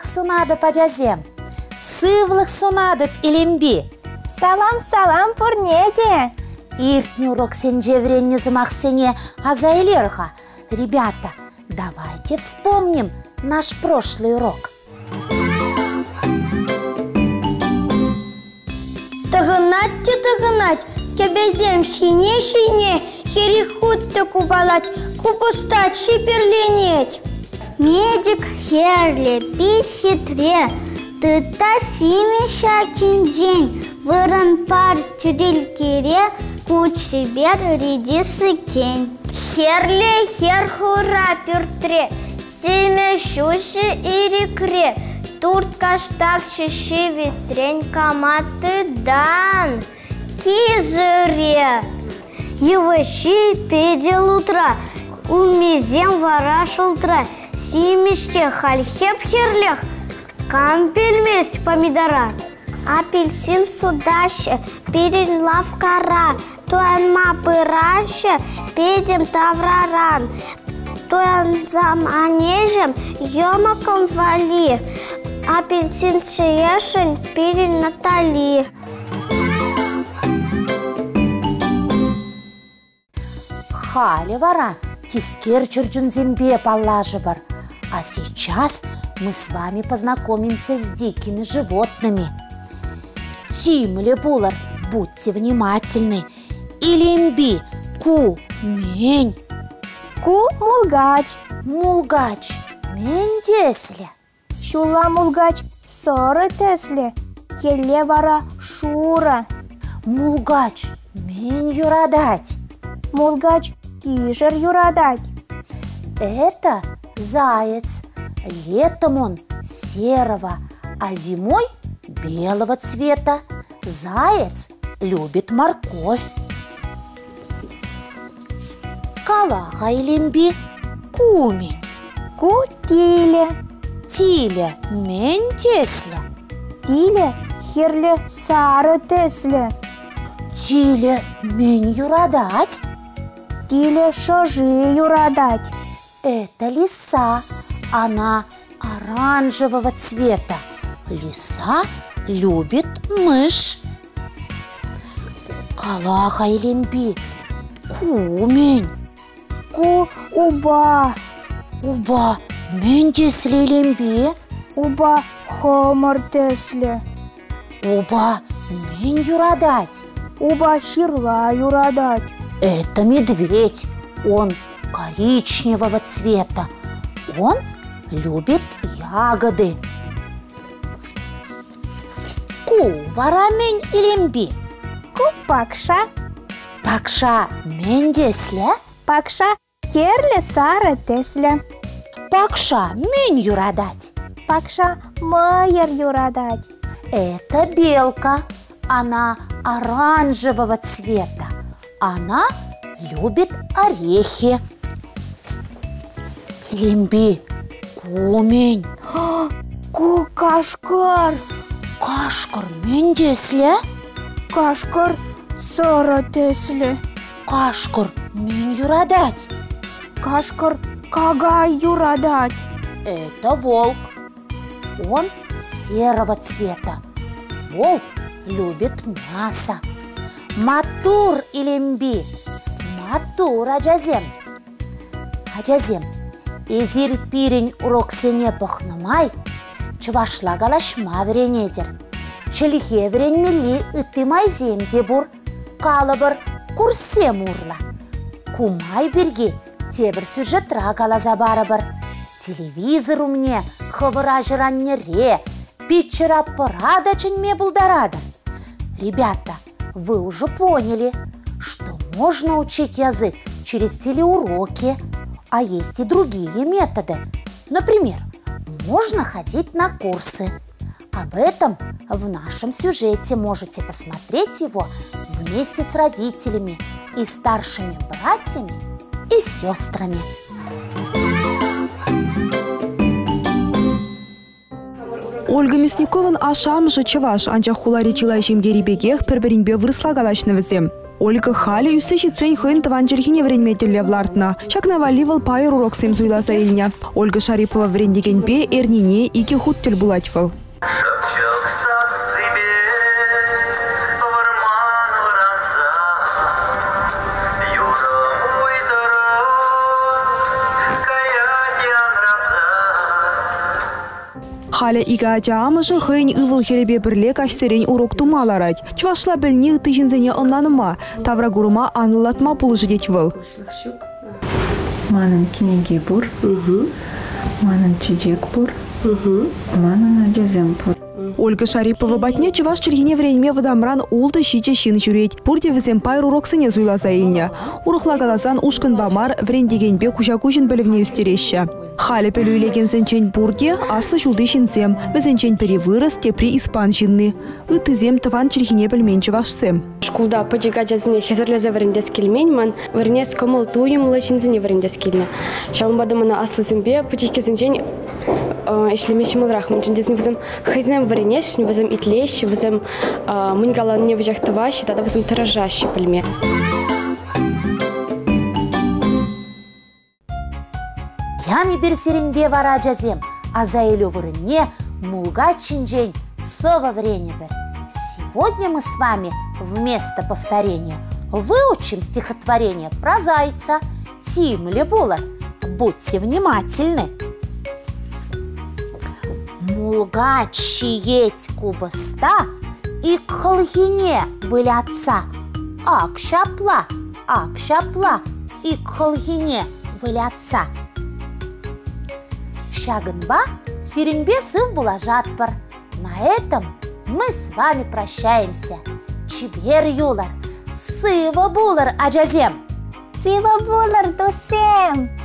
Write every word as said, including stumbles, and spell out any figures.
Сывлых сунады пажазем. Сывлых сунады илемби. Салам-салам пурнеде. Иртний урок сенже вренне замахсене азайлерха. Ребята, давайте вспомним наш прошлый урок. Тагынатте тагынать, кебезем шине-шине, херихутты кубалать, купустать шиперленеть. Медик херле, пись хитре, ты тасимища киндень, выран пар тюделькире, кучи бер редисы кень. Херле херхура пюртре, семя щуши и рекре, турт каштак шиши витрень каматы дан. Кизыре, еващи педел утра, умезем вараш утра, симиште хальхеп херлех, кампель месть помидора. Апельсин судаще, перень лавкара, туан мапыраще, педем тавраран, туан зам анежем, ёмаком вали, апельсин шеешень, перень Натали. Хали вара, тискер чурджунзембе паллажи бар. А сейчас мы с вами познакомимся с дикими животными. Тимли Булар, будьте внимательны. Илемби, ку, мень. Ку мулгач. Мулгач, мень десле. Шула мулгач, соры тесле. Еле вара шура. Мулгач, мень юрадать. Мулгач, кижер юрадать. Это заяц. Летом он серого, а зимой белого цвета. Заяц любит морковь. Калаха илемби, кумень. Ку тиле. Тиле, мень тесля. Тиле херле сары тесле. Тиле, мень юрадать. Тиле шожи юрадать. Это лиса. Она оранжевого цвета. Лиса любит мышь. Калаха илемби, кумень. Ку уба. Уба, мень десле илемби. Уба хомор тесле. Уба, мень юрадать. Уба ширла юрадать. Это медведь. Он коричневого цвета. Он любит ягоды. Ку вара мень илемби. Ку пакша. Пакша мень десле. Пакша херле сары тесле. Пакша мень юрадать. Пакша майер юрадать. Это белка. Она оранжевого цвета. Она любит орехи. Илемби, кумень. Ку кашкар. Кашкар мень десле. Кашкар сары тесле. Кашкар мень юрадать. Кашкар кагай юрадать. Это волк. Он серого цвета. Волк любит мясо. Матур илемби. Матур аджазем. Аджазем. Изир пирень урок сене похнымай. Чывашла галашма вренедер. Челихе врен милли ытымай земде бур. Калабыр курсе мурла. Кумай берге тебір сюжетра галаза барабыр. Телевизор у мне хавыра жраннере. Питчера порада ченьме булдарада. Ребята, вы уже поняли, что можно учить язык через телеуроки, а есть и другие методы. Например, можно ходить на курсы. Об этом в нашем сюжете можете посмотреть его вместе с родителями и старшими братьями и сестрами. Ольга Мясникован ашам же чеваш анча хулари чила жемдери бегех перберинбе вырысла галашны візем. Ольга Хали үстеші цен хын тыван жерхине вренметелле влартна. Шакна валивал пайыр уроксем суйласа илня. Ольга Шарипова врендегенпе эрнине ике хуттел булатьвал. Халя ига ачаамышы хыйн ывыл херебе бірле каштерен урок тумаларать. Чвашла білні тыжынзене ынланыма, тавра гурыма анылатма пулыжы детьвыл. Манын кинеге бур, манын чечек бур, манын ажазем бур. Ольга Шарипова батне чываш чергине вренме вадамран улды щиче шин жүреть. Пурде візем пайр уроксыне зуйласа илня. Урықла галасан ушкын бамар врендегенбе куча-кучын білівне үстереща. Халя пелюйлеген зенчен пурде аслы жулды шинзем. Візенчен перевырыс тепри испан жинны. Үтізем тыван чергине білмен чывашсем. Шкулда пачека жазыне хезерлезе варендес келмень, ман варенес комыл туйымлы шинзіне варендес келіне. Шаун бадымына аслы зембе пачеке зенчен ишлемеші мылрах. Мен жіндесін візім хайзнем варенес, візім итлеш, візім мұнгалан не вжақтыващи, тада візім тиражащи пельме. Яны бір серенбе вара жазем, а за елю вырыне мулга чинжень сова врене бір. Сегодня мы с вами вместо повторения выучим стихотворение про зайца Тимля Була. Будьте внимательны. Мулга чиеть кубыста и к холгине вылятся. Ак шапла, ак шапла и к холгине вылятся. Шагынба сиренбе сыв була жатпар. На этом мы с вами прощаемся. Чибер юлар, сыва булар аджазем. Сыва булар дусем.